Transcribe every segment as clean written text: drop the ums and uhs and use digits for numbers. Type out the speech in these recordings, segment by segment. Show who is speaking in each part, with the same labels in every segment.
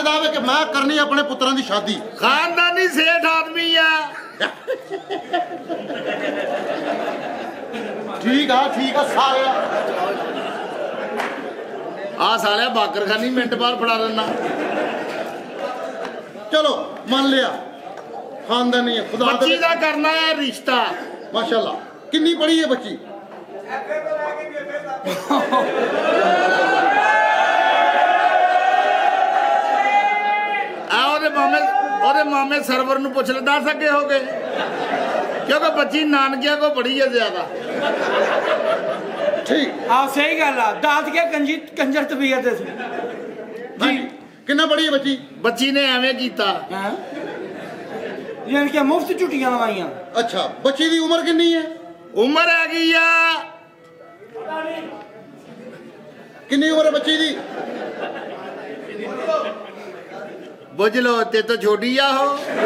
Speaker 1: मकसद आवे कि मैं करनी अपने पुत्रां दी शादी।
Speaker 2: खानदानी सेठ आदमी है।
Speaker 1: ठीक है साले
Speaker 2: आ साले बाकर खानी मिनट बाद फड़ा लेना।
Speaker 1: चलो मान लिया खानदानी है। खुदा
Speaker 2: बच्ची का करना है रिश्ता।
Speaker 1: माशाल्लाह। कितनी पढ़ी है बच्ची?
Speaker 2: मामे सरवर नूं पुछ ले 10 अगे हो गए क्योंकि बच्ची नानकिया को बड़ी है ज्यादा।
Speaker 1: ठीक
Speaker 3: हाँ सही गल है। दाद के कंजर तबीयत है
Speaker 1: जी। कितना बड़ी है बच्ची?
Speaker 2: बच्ची ने एवें कीता
Speaker 3: यानी कि मुफ्त झुटियां लवाइयां।
Speaker 1: अच्छा बच्ची दी उम्र कितनी है?
Speaker 2: उम्र है गई आ
Speaker 1: कितनी उम्र है बच्ची दी?
Speaker 2: बुझ लो ते तो छोटी आ हो।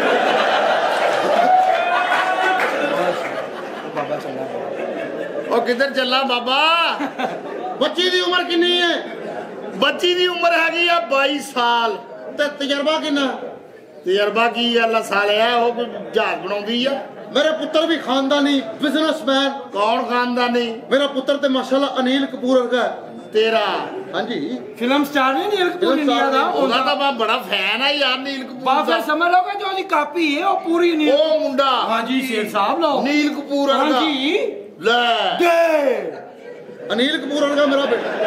Speaker 2: ओ किधर चला बाबा?
Speaker 1: बच्ची दी उम्र कितनी है?
Speaker 2: बच्ची दी उम्र हैगी आ 22 साल।
Speaker 1: ते तजर्बा कितना?
Speaker 2: तजर्बा की अल्लाह साले है वो जहाज बनाउंदी आ।
Speaker 1: मेरा पुत्र भी खानदानी बिजनेसमैन।
Speaker 2: कौन खानदानी?
Speaker 1: मेरा पुत्र ते माशाल्लाह अनिल कपूर वर्गा है।
Speaker 2: तेरा?
Speaker 1: हाँ जी
Speaker 3: फिल्म स्टार नहीं नील कपूर इंडिया दा।
Speaker 2: ओदा तो मैं बड़ा फैन है यार नील कपूर
Speaker 3: दा। समझ लो कि जो दी कापी है वो पूरी नील।
Speaker 2: ओ मुंडा।
Speaker 3: हाँ जी शेर साहब लो
Speaker 2: नील कपूर
Speaker 3: हाँ
Speaker 2: वर्गा।
Speaker 3: जी
Speaker 2: ले
Speaker 3: दे
Speaker 1: अनिल कपूर वर्गा मेरा बेटा।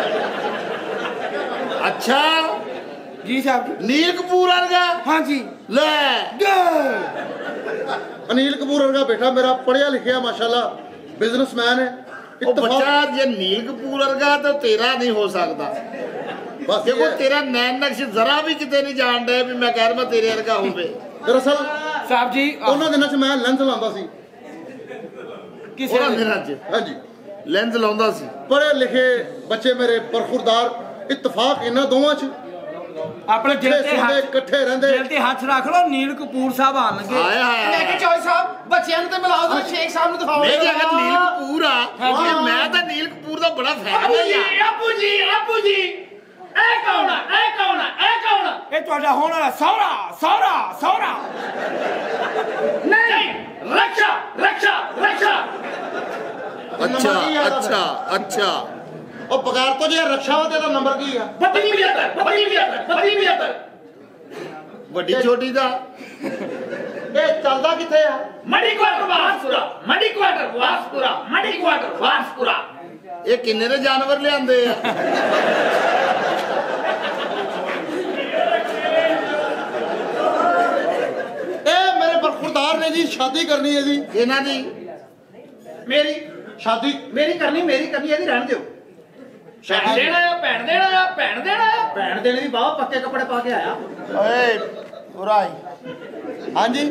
Speaker 2: अच्छा
Speaker 3: जी साहब
Speaker 2: नील कपूर वर्गा।
Speaker 3: हाँ जी
Speaker 2: ले
Speaker 3: दे
Speaker 1: अनिल कपूर वर्गा बेटा मेरा पढ़िया लिखिया माशाल्लाह बिजनेसमैन है।
Speaker 2: ओ बच्चा जे नील कपूर वर्गा तो तेरा नहीं हो सकता।
Speaker 1: बस
Speaker 2: देखो तेरा नैन नक्श जरा भी किते नहीं जान रहे भी मैं कह रहा तेरे वर्गा होवे।
Speaker 1: दरअसल
Speaker 3: साहब जी
Speaker 1: उन्होंने दिनों च मैं लेंस लांदा सी।
Speaker 3: किस
Speaker 2: दिनों च?
Speaker 1: हाँ जी
Speaker 2: लेंस लाउंदा सी।
Speaker 1: पढ़े लिखे बच्चे मेरे बरखुरदार इत्तफाक इन्हां दोवां च
Speaker 3: अपने दिल ते हाथ
Speaker 1: इकट्ठे रहंदे।
Speaker 3: दिल ते हाथ रख लो। नील कपूर साहब आन लगे।
Speaker 2: हाय हाय
Speaker 4: लेके चौधरी साहब बच्चियां नु ते मिलाओ ते शेख साहब नु दिखाओ।
Speaker 2: मैं अगर नील कपूर आ मैं तो नील कपूर दा बड़ा फैन है यार।
Speaker 4: अपू जी ए कौन है
Speaker 3: ये ਤੁਹਾਡਾ ਹੋਣ ਵਾਲਾ ਸੌਰਾ
Speaker 4: नहीं रक्षा
Speaker 2: अच्छा
Speaker 1: और बगैर तो जे रक्षावत दा नंबर की है?
Speaker 4: बदली भी आता
Speaker 2: बड़ी छोटी दा
Speaker 1: ये चलदा किथे है?
Speaker 4: मडी क्वार्टर वासपुरा
Speaker 2: ये किन्ने दे जानवर ले आंदे आ?
Speaker 1: ए मेरे बरखुरदार ने जी शादी करनी है जी।
Speaker 2: इना दी
Speaker 4: मेरी
Speaker 1: शादी
Speaker 4: मेरी करनी यदि रहन दियो। भैन देने भी बाबा पक्के कपड़े पा के आया।
Speaker 2: ओए उराई
Speaker 1: हाँ जी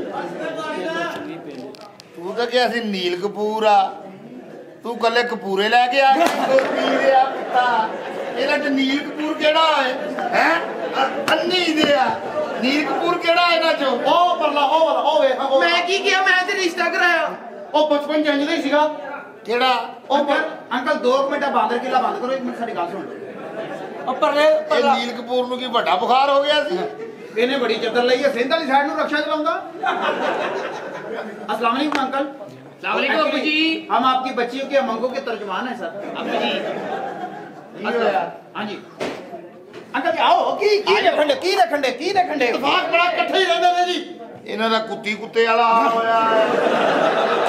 Speaker 2: तू तो क्या सी नील कपूर आ तू कले कपूरे लेके आ गया पुत्ता। इहदा च नील कपूर केड़ा है अन्नी दे आ नील कपूर केड़ा है इहदा चो?
Speaker 1: ओ परला ओ वाला ओ वे ओ
Speaker 4: मैं की किया? मैं ते रिश्ता कराया।
Speaker 1: ओ बचपन च इंज दा ही सीगा।
Speaker 2: केड़ा?
Speaker 4: अंकल 2 मिनट बांदर किला बंद करो। 1 मिनट साडी गल सुन लो।
Speaker 2: ਇਹ ਨੀਲ ਕਪੂਰ ਨੂੰ ਕੀ ਵੱਡਾ ਬੁਖਾਰ ਹੋ ਗਿਆ ਸੀ?
Speaker 4: ਇਹਨੇ ਬੜੀ ਚੱਦਰ ਲਈ ਹੈ। ਸਿੰਧ ਵਾਲੀ ਸਾਈਡ ਨੂੰ ਰਕਸ਼ਾ ਚਲਾਉਂਦਾ। अस्सलाम वालेकुम अंकल।
Speaker 5: अस्सलाम वालेकुम अब्बू जी।
Speaker 4: हम आपकी बच्चियों के अमंगों के तर्जुमान हैं सर।
Speaker 5: अब्बू जी
Speaker 4: हाँ जी अंकल जी आओ। की रखंडे
Speaker 1: इत्तेफाक बड़ा इकट्ठे ही रहंदे ने जी।
Speaker 2: ਇਹਨਾਂ ਦਾ ਕੁੱਤੀ ਕੁੱਤੇ ਵਾਲਾ ਹਾਲ ਹੋਇਆ।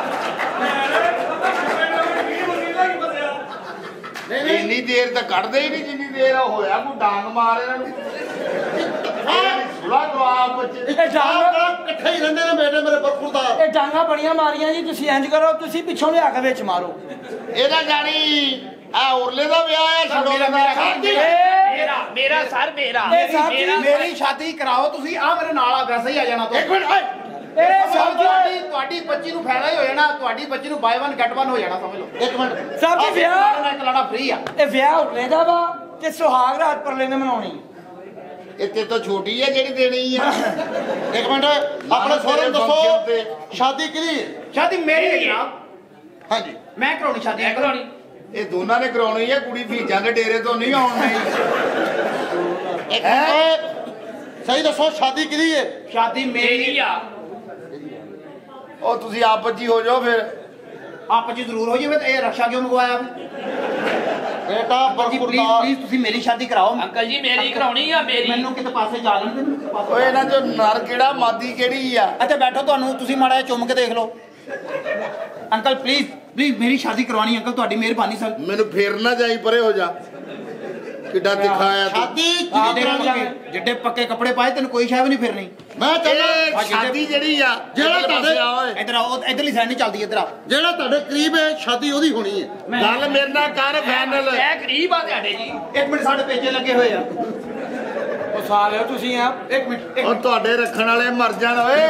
Speaker 2: ਇੰਨੀ ਦੇਰ ਤਾਂ ਕੱਢਦੇ ਹੀ ਨਹੀਂ ਜਿੰਨੀ ਦੇਰ ਹੋਇਆ ਕੋਈ ਡਾਂਗ ਮਾਰ ਇਹਨਾਂ ਨੂੰ। ਸੁਲਾ ਜਵਾਬ ਬੱਚੇ
Speaker 3: ਇਹ ਡਾਂਗਾ
Speaker 1: ਬੜਾ ਇਕੱਠੇ ਹੀ ਰਹਿੰਦੇ ਨੇ ਬੇਟੇ ਮੇਰੇ ਬਰਖੁਰਦਾਰ।
Speaker 3: ਇਹ ਡਾਂਗਾ ਬੜੀਆਂ ਮਾਰੀਆਂ ਜੀ। ਤੁਸੀਂ ਇੰਜ ਕਰੋ ਤੁਸੀਂ ਪਿੱਛੋਂ ਲਿਆ ਕੇ ਵਿੱਚ ਮਾਰੋ।
Speaker 2: ਇਹਦਾ ਜਾਣੀ ਆ ਉਰਲੇ ਦਾ ਵਿਆਹ ਆ ਛੜੋ
Speaker 4: मेरा सर मेरा मेरी शादी कराओ ਤੁਸੀਂ ਆ ਮੇਰੇ ਨਾਲ ਆ ਵੈਸੇ ਹੀ ਆ ਜਾਣਾ।
Speaker 1: एक मिनट
Speaker 3: ਇਹ ਸਭ
Speaker 4: ਤੁਹਾਡੀ ਬੱਚੀ ਨੂੰ ਫਾਇਦਾ ਹੀ ਹੋ ਜਾਣਾ। ਤੁਹਾਡੀ ਬੱਚੀ ਨੂੰ ਬਾਈ 1 ਗੈਟ 1 ਹੋ ਜਾਣਾ ਸਮਝ ਲਓ।
Speaker 1: एक मिनट
Speaker 3: ਸਭ ਦੇ ਵਿਆਹ
Speaker 4: ਇੱਕ ਲੜਾ ਫ੍ਰੀ ਆ।
Speaker 3: ਇਹ ਵਿਆਹ ਉਰਲੇ ਦਾ ਵਾ ਤੇ ਸੁਹਾਗ ਰਾਤ ਪਰਲੇ ਨੇ ਮਨਾਉਣੀ।
Speaker 2: ਇੱਥੇ ਤਾਂ ਛੋਟੀ ਆ ਜਿਹੜੀ ਦੇਣੀ ਆ।
Speaker 1: एक मिनट अपने सोरे दसो शादी किदी है?
Speaker 4: शादी मेरी है जनाब।
Speaker 1: हाँ जी
Speaker 4: मैं कराउनी शादी है कराउनी।
Speaker 2: ਇਹ ਦੋਨਾਂ ਨੇ ਕਰਾਉਣੀ ਆ। ਕੁੜੀ ਫੀਜਾਂ ਦੇ ਡੇਰੇ ਤੋਂ ਨਹੀਂ ਆਉਣ ਨਹੀਂ।
Speaker 1: एक मिनट ਸਹੀ ਦੱਸੋ ਸ਼ਾਦੀ ਕਿਹਦੀ ਹੈ?
Speaker 3: ਸ਼ਾਦੀ ਮੇਰੀ
Speaker 4: ਆ
Speaker 2: ਉਹ ਤੁਸੀਂ ਆਪਸ ਜੀ ਹੋ ਜਾਓ ਫਿਰ।
Speaker 3: ਆਪ ਜੀ ਜ਼ਰੂਰ ਹੋ ਜਾਵੇ। ਇਹ ਰਕਸ਼ਾ ਕਿਉਂ ਮੰਗਵਾਇਆ?
Speaker 1: ਬੇਟਾ
Speaker 3: ਜੀ ਪਲੀਜ਼ ਪਲੀਜ਼ ਤੁਸੀਂ ਮੇਰੀ ਸ਼ਾਦੀ ਕਰਾਓ।
Speaker 4: ਅੰਕਲ ਜੀ ਮੇਰੀ ਕਰਾਉਣੀ ਆ ਮੇਰੀ।
Speaker 3: ਮੈਨੂੰ ਕਿਤੇ ਪਾਸੇ ਜਾ ਲੈਣ ਦੇ, ਮੈਨੂੰ ਕਿਤੇ ਪਾਸੇ।
Speaker 2: ਓਏ ਇਹਨਾਂ ਚੋਂ ਨਰ ਕਿਹੜਾ ਮਾਦੀ ਕਿਹੜੀ ਆ?
Speaker 3: ਇੱਥੇ ਬੈਠੋ, ਤੁਹਾਨੂੰ ਤੁਸੀਂ ਮਾੜਾ ਜਿਹਾ ਚੁੰਮ ਕੇ ਦੇਖ ਲਓ। ਅੰਕਲ ਪਲੀਜ਼ ਪਲੀਜ਼ ਮੇਰੀ ਸ਼ਾਦੀ ਕਰਵਾਣੀ ਅੰਕਲ, ਤੁਹਾਡੀ ਮਿਹਰਬਾਨੀ ਸਰ।
Speaker 2: ਮੈਨੂੰ ਫੇਰ ਨਾ ਜਾਈ, ਪਰੇ ਹੋ ਜਾ। ਕਿੱਡਾ ਦਿਖਾਇਆ ਤੂੰ।
Speaker 1: ਸ਼ਾਦੀ ਕਿਹਦੀ ਕਰਾਵਾਂਗੇ?
Speaker 3: ਜਿੱਡੇ ਪੱਕੇ ਕੱਪੜੇ ਪਾਏ ਤੈਨੂੰ ਕੋਈ ਸ਼ਾਇਦ ਨਹੀਂ ਫਿਰਨੀ।
Speaker 1: ਮੈਂ ਚੱਲਾਂ।
Speaker 2: ਇਹ ਸ਼ਾਦੀ ਜਿਹੜੀ ਆ
Speaker 1: ਜਿਹੜਾ
Speaker 2: ਇੱਧਰ ਪਾਸੇ ਆ ਓਏ।
Speaker 3: ਇੱਧਰ ਆਓ, ਇੱਧਰਲੀ ਸਾਈਡ ਨਹੀਂ ਚੱਲਦੀ, ਇੱਧਰ ਆ।
Speaker 1: ਜਿਹੜਾ ਤੁਹਾਡੇ ਕਰੀਬ ਹੈ ਸ਼ਾਦੀ ਉਹਦੀ ਹੋਣੀ ਹੈ।
Speaker 2: ਗੱਲ ਮੇਰੇ ਨਾਲ ਕਰ ਫਾਈਨਲ।
Speaker 4: ਇਹ ਗਰੀਬ ਆ ਤੁਹਾਡੇ ਜੀ।
Speaker 3: ਇੱਕ ਮਿੰਟ, ਸਾਡੇ ਪੇਚੇ ਲੱਗੇ ਹੋਏ ਆ। ਉਹ ਸਾਲਿਓ ਤੁਸੀਂ ਆ। ਇੱਕ ਮਿੰਟ
Speaker 2: ਉਹ ਤੁਹਾਡੇ ਰੱਖਣ ਵਾਲੇ ਮਰ ਜਾਣ ਓਏ।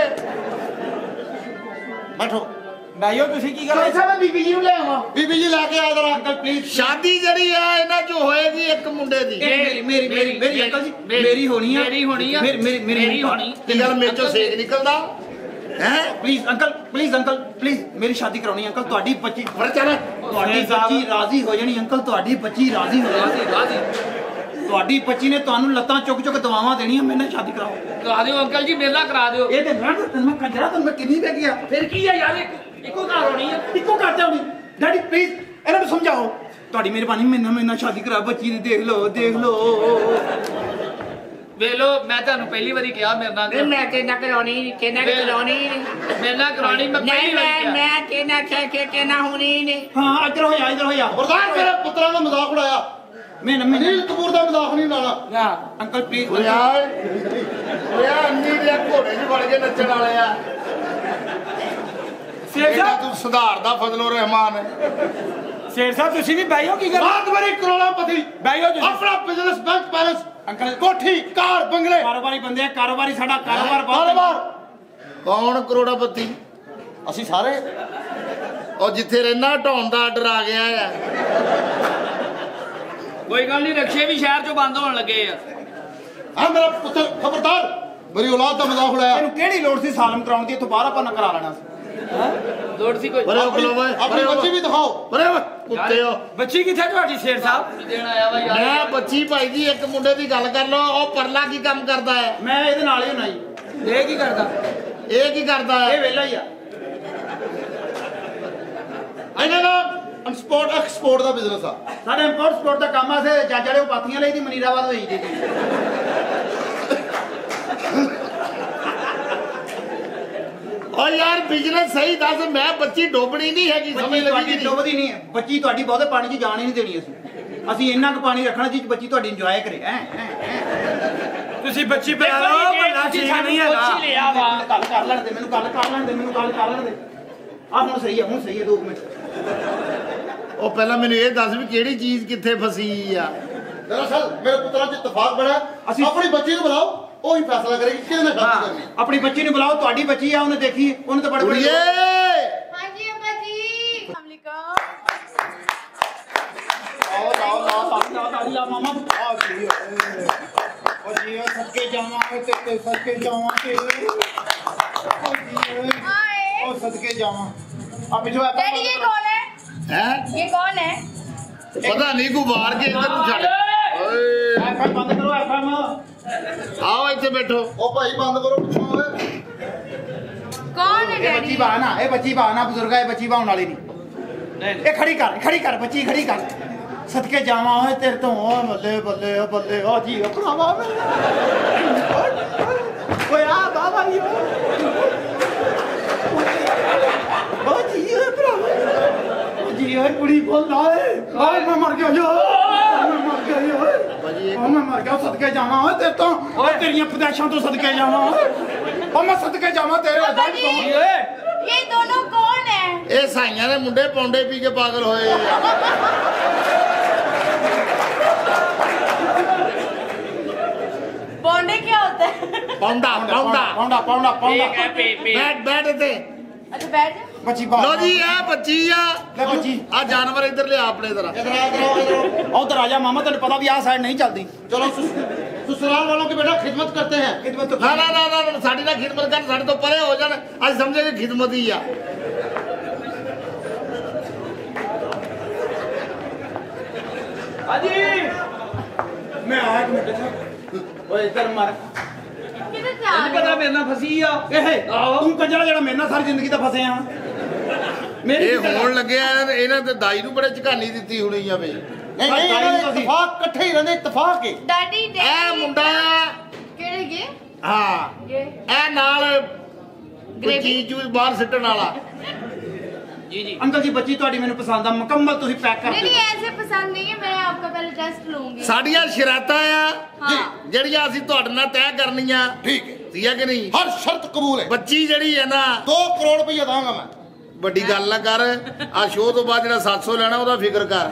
Speaker 1: ਬੈਠੋ।
Speaker 3: ਨਾਈਓ ਤੁਸੀਂ ਕੀ ਕਰੋ? ਮੈਂ ਬੀਬੀ ਜੀ ਨੂੰ ਲੈ ਆਵਾਂ।
Speaker 1: ਬੀਬੀ ਜੀ ਲੈ ਕੇ ਆ ਜਰਾ।
Speaker 3: Uncle please.
Speaker 2: ਸ਼ਾਦੀ ਜਿਹੜੀ ਆ ਇਹਨਾਂ ਚੋਂ ਹੋਏਗੀ ਇੱਕ ਮੁੰਡੇ ਦੀ।
Speaker 3: ਮੇਰੀ ਅੰਕਲ ਜੀ ਮੇਰੀ ਹੋਣੀ ਆ।
Speaker 4: ਮੇਰੀ ਹੋਣੀ ਆ।
Speaker 3: ਮੇਰੀ ਹੋਣੀ।
Speaker 2: ਤੇ ਗੱਲ ਮੇਰੇ ਚੋਂ ਸੇਕ ਨਿਕਲਦਾ ਹੈ।
Speaker 3: ਪਲੀਜ਼ ਅੰਕਲ ਪਲੀਜ਼ ਮੇਰੀ ਸ਼ਾਦੀ ਕਰਾਉਣੀ ਅੰਕਲ। ਤੁਹਾਡੀ ਬੱਚੀ
Speaker 2: ਫੜ ਚੱਲ।
Speaker 3: ਤੁਹਾਡੀ ਬੱਚੀ ਰਾਜ਼ੀ ਹੋ ਜਾਣੀ ਅੰਕਲ। ਤੁਹਾਡੀ ਬੱਚੀ ਰਾਜ਼ੀ ਹੋ ਜਾਣੀ। ਤੁਹਾਡੀ ਬੱਚੀ ਨੇ ਤੁਹਾਨੂੰ ਲੱਤਾਂ ਚੁੱਕ ਚੁੱਕ ਦਵਾਵਾਂ ਦੇਣੀਆਂ। ਮੇਰੇ ਨਾਲ ਸ਼ਾਦੀ ਕਰਾਓ।
Speaker 4: ਕਰਾ ਦਿਓ ਅੰਕਲ ਜੀ, ਮੇਰੇ ਨਾਲ ਕਰਾ ਦਿਓ।
Speaker 3: ਇਹ ਤੇ ਮੈਂ ਕੰਜਰਾ ਤੁਹਾਨੂੰ ਮੈਂ ਕਿੰਨੀ ਪੈ ਗਿਆ।
Speaker 4: ਫਿਰ ਕੀ ਆ ਯਾਰ, ਇੱਕੋ ਘਰ ਹੋਣੀ ਆ।
Speaker 3: ਇੱਕੋ ਘਰ ਤੇ ਹੋਣੀ। ਡੈਡੀ ਪਲੀਜ਼ ਇਹਨਾਂ ਨੂੰ ਸਮਝਾਓ। ਤੁਹਾਡੀ ਮਿਹਰਬਾਨੀ, ਮੇਰੇ ਨਾਲ ਸ਼ਾਦੀ ਕਰਾ। ਬੱਚੀ ਦੀ ਦੇਖ ਲਓ।
Speaker 4: ਵੇਖ ਲੋ, ਮੈਂ ਤੁਹਾਨੂੰ ਪਹਿਲੀ ਵਾਰੀ ਕਿਹਾ ਮੇਰੇ ਨਾਲ
Speaker 5: ਮੈਂ ਕਿਹਨਾਂ ਕਰਾਉਣੀ
Speaker 4: ਮੇਰੇ ਨਾਲ ਕਰਾਉਣੀ ਮੈਂ ਪਹਿਲੀ ਵਾਰੀ ਕਿਹਾ।
Speaker 5: ਮੈਂ ਕਿਹਨਾਂ ਕਹਿਣਾ ਹੋਣੀ ਨੇ।
Speaker 3: ਹਾਂ ਇੱਧਰ ਹੋ ਜਾ।
Speaker 1: ਪ੍ਰਧਾਨ ਮੇਰੇ ਪੁੱਤਰਾਂ ਦਾ ਮਜ਼ਾਕ ਉਡਾਇਆ।
Speaker 3: ਮੈਂ
Speaker 1: ਅਨਿਲ ਕਪੂਰ ਦਾ ਮਜ਼ਾਕ ਨਹੀਂ ਉਡਾਉਣਾ।
Speaker 3: Uncle please.
Speaker 2: ਓਏ ਅੰਨੀ ਦੇ ਘੋੜੇ 'ਚ ਵੜ ਕੇ ਨੱਚਣ ਵਾਲੇ ਆ। ਇਹਦਾ ਤੂੰ ਸੁਧਾਰਦਾ ਫਜ਼ਲੋ ਰਹਿਮਾਨ ਹੈ।
Speaker 3: ਸ਼ੇਰ ਸਾਹਿਬ ਤੁਸੀਂ ਵੀ ਬੈਠੋ। ਕੀ ਕਰ
Speaker 1: ਬਾਤ ਮੇਰੀ ਕਰੋੜਾਪਤੀ।
Speaker 3: ਬੈਠੋ ਤੁਸੀਂ।
Speaker 1: ਆਪਣਾ ਬਿਜ਼ਨਸ ਬੈਂਕ ਪੈਲਸ
Speaker 3: ਅੰਕਲ
Speaker 1: ਕੋਠੀ ਕਾਰ ਬੰਗਲੇ।
Speaker 3: ਕਾਰੋਬਾਰੀ ਬੰਦੇ ਆ। ਕਾਰੋਬਾਰੀ ਸਾਡਾ ਕਾਰੋਬਾਰ
Speaker 1: ਕਾਰੋਬਾਰ।
Speaker 2: ਕੌਣ ਕਰੋੜਾਪਤੀ?
Speaker 1: ਅਸੀਂ ਸਾਰੇ।
Speaker 2: ਉਹ ਜਿੱਥੇ ਰਹਿਣਾ ਢਾਉਣ ਦਾ ਆਰਡਰ ਆ ਗਿਆ ਆ।
Speaker 4: ਕੋਈ ਗੱਲ ਨਹੀਂ, ਰਕਸ਼ੇ ਵੀ ਸ਼ਹਿਰ ਚੋਂ ਬੰਦ ਹੋਣ ਲੱਗੇ ਆ।
Speaker 1: ਹਾਂ ਮੇਰਾ ਪੁੱਤਰ ਖਬਰਦਾਰ, ਮੇਰੀ ਔਲਾਦ ਦਾ ਮਜ਼ਾਕ ਉਡਾਇਆ।
Speaker 3: ਇਹਨੂੰ ਕਿਹੜੀ ਲੋੜ ਸੀ ਸਾਲਮ ਕਰਾਉਣ ਦੀ? ਇੱਥੋਂ ਬਾਹਰ ਆਪਾਂ ਨਾ ਕਰਾ ਲੈਣਾ ਸੀ।
Speaker 4: ਲੋੜ ਸੀ ਕੋਈ?
Speaker 2: ਪਰੇ ਹੋ ਖਲੋ ਓਏ।
Speaker 1: ਆਪਣੀ ਬੱਚੀ ਵੀ ਦਿਖਾਓ।
Speaker 2: ਪਰੇ ਹੋ ਕੁੱਤੇ ਹੋ।
Speaker 3: ਬੱਚੀ ਕਿੱਥੇ ਤੁਹਾਡੀ ਸ਼ੇਰ ਸਾਹਿਬ?
Speaker 4: ਦੇਣ ਆਇਆ ਵਾ ਯਾਰ।
Speaker 2: ਮੈਂ ਬੱਚੀ ਭਾਈ ਜੀ ਇੱਕ ਮੁੰਡੇ ਦੀ ਗੱਲ ਕਰ ਲਓ। ਉਹ ਪਰਲਾ ਕੀ ਕੰਮ ਕਰਦਾ ਹੈ?
Speaker 3: ਮੈਂ ਇਹਦੇ ਨਾਲ ਹੀ ਹੁਣਾ ਜੀ। ਇਹ ਕੀ ਕਰਦਾ?
Speaker 2: ਇਹ ਕੀ ਕਰਦਾ
Speaker 3: ਇਹ
Speaker 2: ਹੈ?
Speaker 3: ਵਿਹਲਾ ਹੀ ਆ।
Speaker 1: ਇਹਨਾਂ ਦਾ ਇੰਪੋਰਟ ਐਕਸਪੋਰਟ ਦਾ ਬਿਜ਼ਨਸ ਆ।
Speaker 3: ਸਾਡੇ ਇੰਪੋਰਟ ਸਪੋਰਟ ਦਾ ਕੰਮ ਆ। ਸੇ ਜੱਜ ਵਾਲੇ ਪਾਥੀਆਂ ਲਈ ਦੀ ਮਨੀਰਾਬਾਦ ਹੋਈ ਜੀ।
Speaker 2: ਓ ਯਾਰ ਬਿਜ਼ਨਸ ਸਹੀ ਦੱਸ। ਮੈਂ ਬੱਚੀ ਡੋਬਣੀ ਨਹੀਂ ਹੈਗੀ, ਸਮਝ
Speaker 3: ਬੱਚੀ
Speaker 2: ਲੱਗੀ
Speaker 3: ਤੁਹਾਡੀ
Speaker 2: ਨਹੀਂ।
Speaker 3: ਡੁੱਬਦੀ ਨਹੀਂ ਹੈ। ਬੱਚੀ ਤੁਹਾਡੀ ਬਹੁਤੇ ਪਾਣੀ 'ਚ ਜਾਣ ਹੀ ਨਹੀਂ ਦੇਣੀ। ਅਸੀਂ ਇੰਨਾ ਕੁ ਪਾਣੀ ਰੱਖਣਾ ਜਿਸ 'ਚ ਬੱਚੀ ਤੁਹਾਡੀ ਇੰਜੋਏ ਕਰੇ। ਤੁਸੀਂ ਬੱਚੀ
Speaker 4: ਬਣਾ ਲਓ, ਭਲਾ ਠੀਕ ਨਹੀਂ ਹੈਗਾ। ਪੁੱਛ ਲਿਆ ਵਾ।
Speaker 3: ਗੱਲ ਕਰ ਲੈਣ ਦੇ ਮੈਨੂੰ। ਗੱਲ ਕਰ ਲੈਣ ਦੇ। ਆ ਹੁਣ ਸਹੀ ਹੈ 2 ਮਿੰਟ।
Speaker 2: ਉਹ ਪਹਿਲਾਂ ਮੈਨੂੰ ਇਹ ਦੱਸ ਵੀ ਕਿਹੜੀ ਚੀਜ਼ ਕਿੱਥੇ ਫਸੀ ਆ?
Speaker 1: ਦਰਅਸਲ ਮੇਰੇ ਪੁੱਤਰਾਂ 'ਚ ਇਤਫਾਕ ਬਣਾ।
Speaker 3: ਅਸੀਂ
Speaker 1: ਆਪਣੀ ਬੱਚੀ ਨੂੰ ਬੁਲਾਓ, ਉਹ ਹੀ ਫੈਸਲਾ ਕਰੇਗੀ ਕਿਹਦੇ ਨਾਲ ਸ਼ਾਦੀ ਕਰਨੀ।
Speaker 3: ਆਪਣੀ ਬੱਚੀ ਨੂੰ ਬੁਲਾਓ। ਤੁਹਾਡੀ ਬੱਚੀ ਆ, ਉਹਨੇ ਦੇਖੀ। ਉਹਨੇ ਤਾਂ ਬੜੇ
Speaker 2: ਕੁੜੀਏ
Speaker 5: ਹਾਂਜੀ ਅੱਬਾ ਜੀ।
Speaker 3: ਲਾ ਮਾਮਾ। ਉਹ ਜੀ ਸੱਕੇ ਜਾਵਾਂ ਤੇ ਸੱਕੇ ਜਾਵਾਂ ਤੇ ਉਹ ਸਦਕੇ ਜਾਵਾਂ। ਆ ਪਿਛਵਾ
Speaker 5: डैडी ये कौन है?
Speaker 2: ਹੈ
Speaker 5: ये कौन है?
Speaker 2: ਪਤਾ ਨਹੀਂ ਕੋ ਵਾਰ ਕੇ ਇੱਧਰ ਨੂੰ ਛੱਡ। ਓਏ
Speaker 3: ਐਫਐਮ ਬੰਦ ਕਰੋ। ਐਫਐਮ
Speaker 2: ਆਓ ਇੱਥੇ ਬੈਠੋ।
Speaker 1: ਉਹ ਭਾਈ ਬੰਦ ਕਰੋ ਪਿੱਛੋਂ ਓਏ।
Speaker 5: कौन है
Speaker 3: ਇਹ ਬੱਚੀ
Speaker 5: डैडी?
Speaker 3: ਬਾਣਾ। ਇਹ ਬੱਚੀ ਬਾਣਾ ਬਜ਼ੁਰਗਾ। ਇਹ ਬੱਚੀ ਬਾਉਣ ਵਾਲੀ ਨਹੀਂ। ਇਹ ਖੜੀ ਕਰ ਬੱਚੀ ਖੜੀ ਕਰ। ਸਦਕੇ ਜਾਵਾਂ ਓਏ ਤੇਰੇ ਤੋਂ। ਬੱਲੇ ਓ ਜੀ ਓ ਭਰਾਵਾ ਓਏ ਆ ਬਾਬਾ ਜੀ ਓ ਜੀ ਓ ਭਰਾਵਾ ਜੀ ਓਏ ਕੁੜੀ ਬੋਲਦਾ ਓਏ। ਓਏ ਮੈਂ ਮਰ ਗਿਆ ਜੋ। ਮੈਂ ਮਰ ਗਿਆ। ਸਦਕੇ ਜਾਵਾਂ ਓਏ ਤੇਰੇ ਤੋਂ। ਓਏ ਤੇਰੀਆਂ ਪਦਾਸ਼ਾਂ ਤੋਂ ਸਦਕੇ ਜਾਵਾਂ। ਓ ਮੈਂ ਸਦਕੇ ਜਾਵਾਂ ਤੇਰੇ
Speaker 5: बाबा जी, ये दोनों कौन है?
Speaker 2: ਇਹ ਸਾਈਆਂ ਦੇ ਮੁੰਡੇ ਪੌਂਡੇ ਪੀ ਕੇ ਪਾਗਲ ਹੋਏ ਆ।
Speaker 5: बॉन्डे क्या होता है?
Speaker 2: ਪੌਂਡਾ
Speaker 4: ਠੀਕ ਹੈ ਪੇ
Speaker 2: ਬੈਠ ਇੱਥੇ।
Speaker 5: अच्छा बैठ जा।
Speaker 3: ਬੱਚੀ ਬਾਹਰ
Speaker 2: ਲੋ ਜੀ ਇਹ ਬੱਚੀ ਆ।
Speaker 3: ਲੈ ਬੱਚੀ
Speaker 2: ਆ ਜਾਨਵਰ ਇੱਧਰ ਲਿਆ ਆਪਣੇ ਤਰ੍ਹਾਂ।
Speaker 3: ਉਧਰ ਆ ਜਾ ਮਾਮਾ। ਤੈਨੂੰ ਪਤਾ ਵੀ ਆਹ ਸਾਈਡ ਨਹੀਂ ਚੱਲਦੀ।
Speaker 1: चलो ससुराल वालों की बेटा खिदमत करते हैं।
Speaker 3: ਖਿਦਮਤ
Speaker 2: ਨਾ ਸਾਡੀ ਨਾਲ ਖਿਦਮਤ ਕਰਨ, ਸਾਡੇ ਤੋਂ ਪਰੇ ਹੋ ਜਾਣ। ਅੱਜ ਸਮਝੇ ਕਿ ਖਿਦਮਤ ਹੀ ਆ।
Speaker 3: ਹਾਂਜੀ ਮੈਂ ਆਇਆ 1 ਮਿੰਟ। ਓਏ ਇੱਧਰ ਮਾਰ।
Speaker 5: ਕਿੱਥੇ ਆ
Speaker 4: ਇਹਨੂੰ ਪਤਾ ਮੇਰੇ ਨਾਲ ਫਸੀ ਆ
Speaker 3: ਤੂੰ ਕੰਜਰਾ ਜਿਹੜਾ ਮੇਰੇ ਨਾਲ ਸਾਰੀ ਜ਼ਿੰਦਗੀ ਦਾ ਫਸੇ ਆ ਮੇਰੀ
Speaker 2: ਇਹ ਹੋਣ ਲੱਗਿਆ ਇਹਨਾਂ ਤੇ ਦਾਈ ਨੂੰ ਬੜੇ ਝਕਾਨੀ ਦਿੱਤੀ ਹੋਣੀ ਆ ਬਈ
Speaker 1: ਨਹੀਂ ਨਹੀਂ ਇਹਨਾਂ ਦੇ ਇਤਫਾਕ ਇਕੱਠੇ ਹੀ ਰਹਿੰਦੇ ਇਤਫਾਕ ਹੀ
Speaker 5: ਡੈਡੀ
Speaker 2: ਇਹ ਮੁੰਡਾ
Speaker 5: ਕਿਹੜੇ ਗੇ
Speaker 2: ਹਾਂ
Speaker 5: ਗੇ
Speaker 2: ਇਹ ਨਾਲ ਕੋਈ ਚੀਜ਼ ਚੂਜ਼ ਬਾਹਰ ਸਿੱਟਣ ਵਾਲਾ
Speaker 4: जी जी
Speaker 3: अंकल जी बच्ची ਤੁਹਾਡੀ ਮੈਨੂੰ ਪਸੰਦ ਆ ਮੁਕੰਮਲ ਤੁਸੀਂ ਪੈਕ ਕਰ
Speaker 5: नहीं
Speaker 3: ਦਿਓ
Speaker 5: नहीं ऐसे पसंद नहीं है मैं आपका पहले टेस्ट लूंगी
Speaker 2: ਸਾਡੀਆਂ ਸ਼ਰਾਤਾਂ ਆ
Speaker 5: ਹਾਂ
Speaker 2: ਜਿਹੜੀਆਂ ਅਸੀਂ ਤੁਹਾਡੇ ਨਾਲ ਤੈਅ ਕਰਨੀਆਂ
Speaker 1: ਠੀਕ ਹੈ
Speaker 2: ਠੀਕ ਹੈ ਕਿ ਨਹੀਂ
Speaker 1: ਹਰ ਸ਼ਰਤ ਕਬੂਲ ਹੈ
Speaker 2: ਬੱਚੀ ਜਿਹੜੀ ਹੈ ਨਾ
Speaker 1: 2 ਕਰੋੜ ਰੁਪਏ ਦਾਂਗਾ ਮੈਂ
Speaker 2: ਵੱਡੀ ਗੱਲ ਨਾ ਕਰ ਆ ਸ਼ੋਅ ਤੋਂ ਬਾਅਦ ਜਿਹੜਾ 700 ਲੈਣਾ ਉਹਦਾ ਫਿਕਰ ਕਰ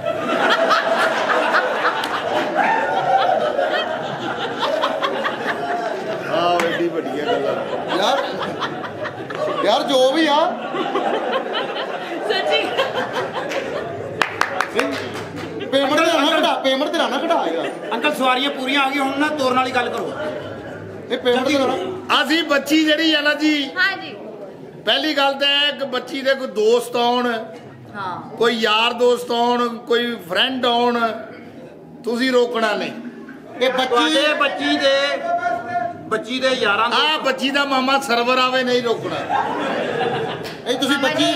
Speaker 2: ਆ ਵੱਡੀ ਵੱਡੀਆਂ ਗੱਲਾਂ
Speaker 1: ਯਾਰ ਜੋ ਵੀ ਆ
Speaker 5: सच्ची
Speaker 1: ਪੇਮੈਂਟ ਤੇ ਨਾ ਘਟਾ ਯਾਰ
Speaker 3: ਅੰਕਲ ਸਵਾਰੀਆਂ ਪੂਰੀਆਂ ਆ ਗਈਆਂ ਹੁਣ ਨਾ ਤੋਰਨ ਵਾਲੀ ਗੱਲ ਕਰੋ
Speaker 1: ਇਹ ਪੇਮੈਂਟ ਤੇ ਨਾ
Speaker 2: ਅਸੀਂ ਬੱਚੀ ਜਿਹੜੀ ਹੈ ਨਾ ਜੀ
Speaker 5: हाँ जी
Speaker 2: ਪਹਿਲੀ ਗੱਲ ਤਾਂ ਇਹ ਕਿ ਬੱਚੀ ਦੇ ਕੋਈ ਦੋਸਤ ਆਉਣ
Speaker 5: हाँ
Speaker 2: ਕੋਈ ਯਾਰ ਦੋਸਤ ਆਉਣ ਕੋਈ ਫਰੈਂਡ ਆਉਣ ਤੁਸੀਂ ਰੋਕਣਾ ਨਹੀਂ
Speaker 1: ਇਹ
Speaker 3: ਤੁਹਾਡੇ ਬੱਚੀ ਦੇ ਯਾਰਾਂ
Speaker 2: ਆ ਬੱਚੀ ਦਾ ਮਾਮਾ ਸਰਵਰ ਆਵੇ ਨਹੀਂ ਰੋਕਣਾ
Speaker 1: ਇਹ ਤੁਸੀਂ ਬੱਚੀ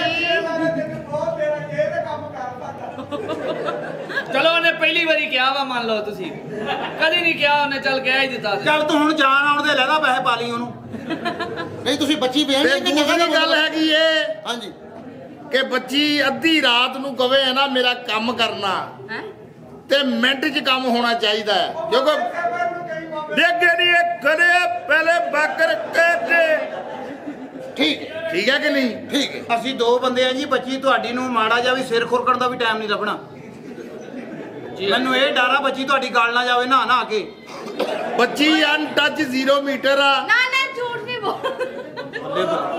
Speaker 4: चलो उन्हें पहली बारी क्या वा मान लो तुसी कदी नहीं क्या उन्हें चल कह ही दिता
Speaker 3: ਚੱਲ ਤੂੰ ਹੁਣ ਜਾਣ ਆਉਣ ਦੇ ਲੈਦਾ ਪੈਸੇ ਪਾ ਲਈ ਉਹਨੂੰ
Speaker 1: ਨਹੀਂ ਤੁਸੀਂ ਬੱਚੀ ਵੇਚਣੀ
Speaker 2: ਤੇ ਦੂਸਰੀ ਗੱਲ ਹੈਗੀ ਏ
Speaker 1: ਹਾਂਜੀ
Speaker 2: ਕਿ ਬੱਚੀ ਅੱਧੀ ਰਾਤ ਨੂੰ ਕਵੇ ਹੈ ਨਾ ਮੇਰਾ ਕੰਮ ਕਰਨਾ
Speaker 5: हैं
Speaker 2: ਤੇ ਮਿੰਟ 'ਚ ਕੰਮ ਹੋਣਾ ਚਾਹੀਦਾ ਹੈ ਕਿਉਂਕਿ ਦੇਖੇ ਨਹੀਂ ਇਹ ਕਦੇ ਪਹਿਲੇ ਬਾਕਰ ਕਹਿੰਦੇ ਠੀਕ ਹੈ ਕਿ ਨਹੀਂ
Speaker 1: ਠੀਕ ਹੈ
Speaker 3: ਅਸੀਂ 2 ਬੰਦੇ ਆ ਜੀ ਬੱਚੀ ਤੁਹਾਡੀ ਨੂੰ ਮਾੜਾ ਜਿਹਾ ਵੀ ਸਿਰ ਖੁਰਕਣ ਦਾ ਵੀ ਟਾਈਮ ਨਹੀਂ ਲੱਭਣਾ ਮੈਨੂੰ ਇਹ ਡਰ ਆ ਬੱਚੀ ਤੁਹਾਡੀ ਗੱਲ ਨਾ ਜਾਵੇ ਨਾ ਕੇ
Speaker 2: ਬੱਚੀ ਅਨਟੱਚ 0 ਮੀਟਰ ਆ
Speaker 5: ना ना झूठ नहीं बोल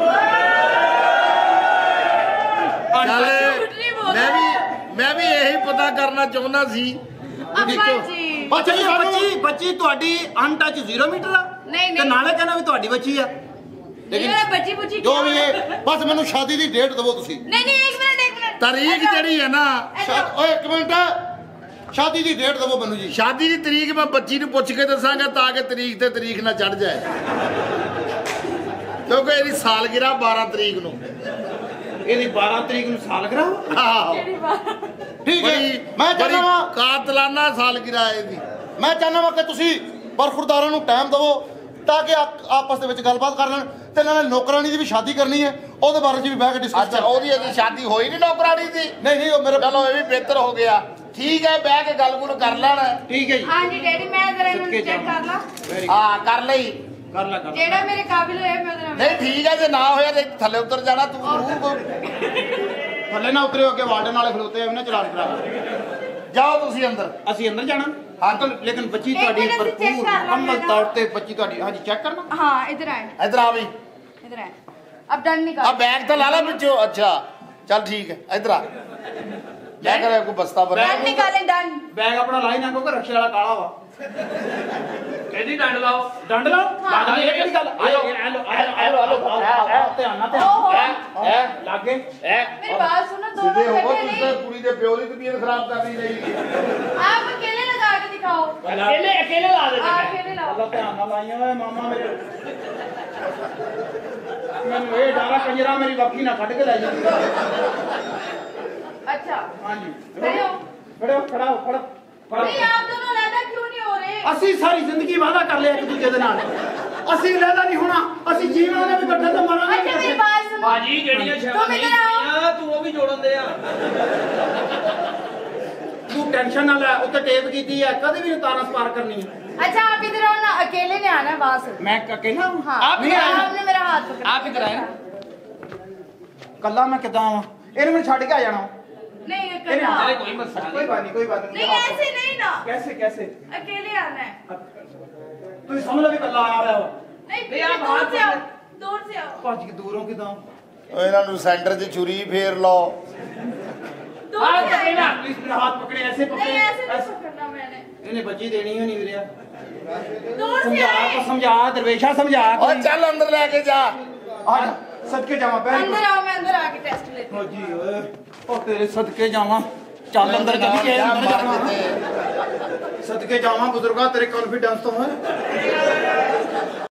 Speaker 2: ਚੱਲ
Speaker 5: झूठ नहीं बोल
Speaker 2: ਮੈਂ ਵੀ ਇਹੀ ਪਤਾ ਕਰਨਾ ਚਾਹੁੰਦਾ ਸੀ
Speaker 5: अब्बा जी
Speaker 3: ਬੱਚੀ ਤੁਹਾਡੀ ਅਨਟੱਚ 0 ਮੀਟਰ ਆ
Speaker 5: ਨਹੀਂ,
Speaker 3: ਤੇ
Speaker 5: ਨਹੀਂ।
Speaker 3: ਨਾਲੇ ਕਹਿੰਦਾ ਵੀ ਤੁਹਾਡੀ ਬੱਚੀ ਆ
Speaker 5: ये मेरा बच्ची बुच्ची
Speaker 1: ਜੋ
Speaker 5: क्या
Speaker 1: ਵੀ
Speaker 5: है?
Speaker 1: ਹੈ ਬਸ ਮੈਨੂੰ ਸ਼ਾਦੀ ਦੀ ਡੇਟ ਦਿਵੋ ਤੁਸੀਂ
Speaker 5: नहीं नहीं एक मिनट
Speaker 2: ਤਾਰੀਖ ਜਿਹੜੀ ਹੈ ਨਾ
Speaker 1: ਓਏ ਇੱਕ ਮਿੰਟ ਸ਼ਾਦੀ ਦੀ ਡੇਟ ਦਿਵੋ ਮੈਨੂੰ ਜੀ
Speaker 2: ਸ਼ਾਦੀ ਦੀ ਤਰੀਕ ਮੈਂ ਬੱਚੀ ਨੂੰ ਪੁੱਛ ਕੇ ਦੱਸਾਂਗਾ ਤਾਂ ਕਿ ਤਰੀਕ ਤੇ ਤਰੀਕ ਨਾ ਚੜ ਜਾਏ ਕਿਉਂਕਿ ਇਹਦੀ ਸਾਲਗਿਰਾ 12 ਤਰੀਕ ਨੂੰ
Speaker 3: ਇਹਦੀ 12 ਤਰੀਕ ਨੂੰ ਸਾਲਗਿਰਾ
Speaker 2: ਆਹੋ
Speaker 5: केड़ी बात
Speaker 1: ਠੀਕ ਹੈ ਮੈਂ
Speaker 2: ਬੜੀ
Speaker 1: ਚਾਹੁੰਦਾ ਵਾਂ
Speaker 2: ਕਾਤਲਾਨਾ ਸਾਲਗਿਰਾ ਇਹਦੀ
Speaker 1: ਮੈਂ ਚਾਹੁੰਦਾ ਵਾਂ ਕਿ ਤੁਸੀਂ ਬਰਖੁਰਦਾਰਾਂ ਨੂੰ ਟਾਈਮ ਦਿਵੋ ਤਾਂ ਕਿ ਆਪਸ ਦੇ ਵਿੱਚ ਗੱਲਬਾਤ ਕਰ ਲੈਣ ਤੇ ਇਹਨਾਂ ਨੇ ਨੌਕਰਾਨੀ ਦੀ ਵੀ ਸ਼ਾਦੀ ਕਰਨੀ ਹੈ ਉਹਦੇ ਬਾਰੇ 'ਚ ਵੀ ਬਹਿ ਕੇ ਡਿਸਕਸ
Speaker 2: ਅੱਛਾ ਉਹਦੀ ਅਜੇ ਸ਼ਾਦੀ ਹੋਈ ਨਹੀਂ ਨੌਕਰਾਨੀ ਦੀ
Speaker 1: ਨਹੀਂ ਨਹੀਂ ਉਹ ਮੇਰੇ
Speaker 2: ਚਲੋ ਇਹ ਵੀ ਬਿਹਤਰ ਹੋ ਗਿਆ ਠੀਕ ਹੈ ਬਹਿ ਕੇ ਗੱਲ-ਗੁਲ ਕਰ ਲੈਣ
Speaker 3: ਠੀਕ ਹੈ ਜੀ
Speaker 5: हाँ जी डैडी मैं जरा इन्हें
Speaker 3: सदके
Speaker 5: चेक कर ला
Speaker 2: ਹਾਂ ਕਰ ਲਈ
Speaker 3: ਕਰ ਲੈ
Speaker 5: जेड़ा मेरे काबिल है मैं जरा
Speaker 2: ਨਹੀਂ ਠੀਕ ਹੈ ਜੇ ਨਾ ਹੋਇਆ ਤੇ ਥੱਲੇ ਉਤਰ ਜਾਣਾ ਤੂੰ ਜ਼ਰੂਰ
Speaker 3: ਥੱਲੇ ਨਾ ਉਤਰਿਓ ਅੱਗੇ ਵਾਰਡਨ ਵਾਲੇ ਖਲੋਤੇ ਆ ਵੀ ਨਾ ਚਲਾਨ ਕਰਾ
Speaker 2: ਜਾਓ ਤੁਸੀਂ ਅੰਦਰ
Speaker 3: ਅਸੀਂ ਅੰਦਰ ਜਾਣਾ
Speaker 2: ਹਾਂ।
Speaker 3: ਲੇਕਿਨ ਬੱਚੀ
Speaker 5: ਇੱਕ
Speaker 3: ਤੁਹਾਡੀ
Speaker 5: ਮਿੰਟ ਅਸੀਂ check
Speaker 3: ਭਰਪੂਰ
Speaker 5: ਕਰ ਲਾਂਗੇ
Speaker 3: ਮੁਕੰਮਲ
Speaker 5: ਨਾ।
Speaker 3: ਤੌਰ ਤੇ ਬੱਚੀ ਤੁਹਾਡੀ ਹਾਂਜੀ ਚੈੱਕ ਕਰਨਾ
Speaker 5: हाँ इधर आए
Speaker 2: ਇੱਧਰ ਆ ਵੀ
Speaker 5: इधर आए अब डन नहीं
Speaker 2: ਆ
Speaker 5: कर
Speaker 2: ਬੈਗ ਤਾਂ ਲਾ ਲੈ ਵਿੱਚੋਂ ਅੱਛਾ ਚੱਲ ਠੀਕ ਹੈ ਇੱਧਰ ਆ ਲੈ ਕਰ ਕੋਈ ਬਸਤਾ
Speaker 5: डन
Speaker 2: ਬਣਾ
Speaker 5: निकाले डन
Speaker 3: ਬੈਗ ਆਪਣਾ ਲਾਈ ਨਾ ਕਿਉਂਕਿ ਰਕਸ਼ੇ ਵਾਲਾ ਕਾਲਾ ਵਾ
Speaker 4: कहदी डंड लाओ
Speaker 3: ਡੰਡ ਲਾਓ
Speaker 5: ਹਾਂ।
Speaker 3: ਬਾਦ ਇਹ ਕਿਹੜੀ ਗੱਲ ਆਲੋ ਧਿਆਨ ਨਾਲ
Speaker 5: ओहो
Speaker 3: ਧਿਆਨ ਲੱਗੇ
Speaker 5: मेरी बात सुनो
Speaker 2: ਸਿੱਧੇ
Speaker 5: दोनों
Speaker 2: ਹੋਵੋ
Speaker 5: बैठे
Speaker 2: ਤੁਸੀਂ ਤਾਂ
Speaker 5: नहीं
Speaker 2: ਕੁੜੀ ਦੇ ਪਿਓ ਦੀ ਤਬੀਅਤ ਖਰਾਬ ਕਰ ਰਹੀ ਰਹੀ
Speaker 5: आप अकेले लगा के दिखाओ
Speaker 4: अकेले ला दे
Speaker 5: हाँ, अकेले लाओ
Speaker 3: ਅੱਲਾ ਧਿਆਨ ਨਾਲ ਲਾਈਆਂ ਓਏ ਮਾਮਾ ਮੇਰੇ ਮੈਨੂੰ ਇਹ ਡਾਰਾ ਕੰਜਰਾ ਮੇਰੀ ਬੱਕੀ ਨਾ ਕੱਢ ਕੇ ਲੈ ਜਾਂਦੀ
Speaker 5: अच्छा
Speaker 3: ਹਾਂਜੀ
Speaker 5: खड़े हो
Speaker 3: ਖੜਾ ਹੋ ਖੜਾ
Speaker 5: नहीं आप दोनों लड़ना क्यों नहीं हो रहे
Speaker 3: ਅਸੀਂ ਸਾਰੀ ਜ਼ਿੰਦਗੀ ਵਾਅਦਾ ਕਰ ਲਿਆ ਇੱਕ ਦੂਜੇ ਦੇ ਨਾਲ ਅਸੀਂ ਲੈਦਾ ਨਹੀਂ ਹੋਣਾ ਅਸੀਂ ਜੀਵਾਂਗੇ ਵੀ ਇਕੱਠੇ ਤੇ ਮਰਾਂਗੇ
Speaker 5: अच्छा मेरी बात सुनो
Speaker 4: बाजी जड़ियां
Speaker 5: तुम इधर आओ
Speaker 4: तू वो भी जोड़न दे
Speaker 3: ਤੂੰ ਟੈਨਸ਼ਨ ਨਾ ਲੈ ਉੱਤੇ ਟੇਪ ਕੀਤੀ ਹੈ ਕਦੇ ਵੀ ਤਾਰਾਂ ਸਪਾਰ ਕਰਨੀ ਹੈ
Speaker 5: अच्छा आप इधर आओ ना अकेले ने आना है वहां से
Speaker 3: ਮੈਂ ਕਹਿਣਾ
Speaker 5: हाँ
Speaker 4: आप इधर आओ।
Speaker 5: आपने मेरा हाथ पकड़ा
Speaker 4: आप इधर आए
Speaker 3: ਕੱਲਾ ਮੈਂ ਕਿੱਦਾਂ ਆਵਾਂ ਇਹਨੂੰ ਮੈਨੂੰ ਛੱਡ ਕੇ ਆ ਜਾਣਾ
Speaker 5: नहीं
Speaker 3: अरे
Speaker 5: अकेले आओ।
Speaker 4: कोई मसला
Speaker 3: ਕੋਈ ਬਾਤ ਨਹੀਂ ਕੋਈ ਬਾਤ
Speaker 5: नहीं ऐसे नहीं ना
Speaker 3: कैसे कैसे
Speaker 5: अकेले आना है
Speaker 3: ਤੂੰ ਸਮਝ ਲੈ ਵੀ ਕੱਲਾ ਆਇਆ ਹੋਇਆ ਵਾ
Speaker 5: नहीं
Speaker 4: नहीं, आप
Speaker 5: दूर
Speaker 4: हाथ
Speaker 5: से आओ दूर से आओ
Speaker 3: ਭੱਜ ਕੇ ਦੂਰੋਂ ਕਿਦਾਂ
Speaker 2: ਇਹਨਾਂ ਨੂੰ ਸੈਂਟਰ 'ਚ ਛੁਰੀ ਫੇਰ ਲਓ
Speaker 5: दूर से आएगा
Speaker 3: ਪੁਲਿਸ ਨੇ ਹੱਥ ਪਕੜੇ ਐਸੇ
Speaker 5: नहीं
Speaker 3: ਪਕੜੇ
Speaker 5: ऐसे नहीं पकड़ना मैंने
Speaker 3: ਇਹਨੇ ਬੱਚੀ ਦੇਣੀ ਹੋਣੀ ਵੀਰਿਆ
Speaker 5: दूर से
Speaker 3: ਸਮਝਾ
Speaker 5: आए
Speaker 3: ਕੋ ਸਮਝਾ ਦਰਵੇਸ਼ਾ ਸਮਝਾ
Speaker 2: ਓ ਚੱਲ ਅੰਦਰ ਲੈ ਕੇ ਜਾ
Speaker 3: ਆ ਜਾ ਸਦਕੇ ਜਾਵਾਂ ਪੈਰ
Speaker 5: अंदर आओ मैं अंदर आके टेस्ट लेती हूँ
Speaker 3: ਹੋ ਜੀ ਓਏ ਉਹ ਤੇਰੇ ਸਦਕੇ ਜਾਵਾਂ ਚੱਲ ਅੰਦਰ ਚੱਲ ਕੇ
Speaker 2: ਜਾ,
Speaker 3: ਅੰਦਰ
Speaker 2: ਮਰ
Speaker 3: ਜਾਵਾਂ
Speaker 2: ਕਿਤੇ।
Speaker 3: ਸਦਕੇ ਜਾਵਾਂ ਬਜ਼ੁਰਗਾ ਤੇਰੇ ਕੌਨਫੀਡੈਂਸ ਤੋਂ ਹੈ